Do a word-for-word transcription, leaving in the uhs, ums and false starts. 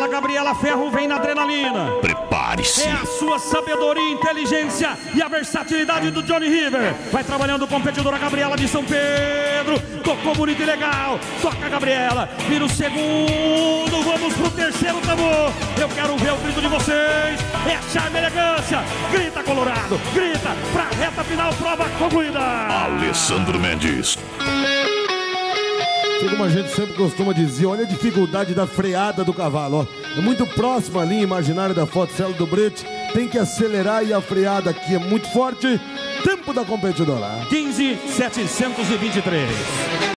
Dona Gabriela Ferro vem na adrenalina. Prepare-se. É a sua sabedoria, inteligência e a versatilidade do Johnny River. Vai trabalhando a competidora Gabriela de São Pedro. Tocou bonito e legal. Toca a Gabriela. Vira o segundo. Vamos pro terceiro tambor. Eu quero ver o grito de vocês. É charme e elegância. Grita, Colorado. Grita pra reta final. Prova concluída. Alessandro Mendes. Como a gente sempre costuma dizer, olha a dificuldade da freada do cavalo, ó. É muito próxima a linha imaginária da Fotocelo do Brete. Tem que acelerar e a freada aqui é muito forte. Tempo da competidora quinze, setecentos e vinte e três.